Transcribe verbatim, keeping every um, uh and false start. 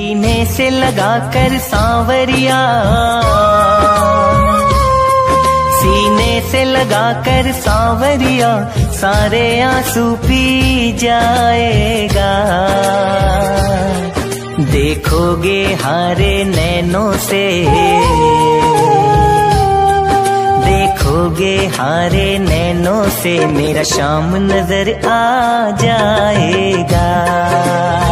सीने से लगा कर सांवरिया, सीने से लगा कर सांवरिया, सारे आंसू पी जाएगा। देखोगे हारे नैनों से, देखोगे हारे नैनों से, मेरा शाम नजर आ जाएगा।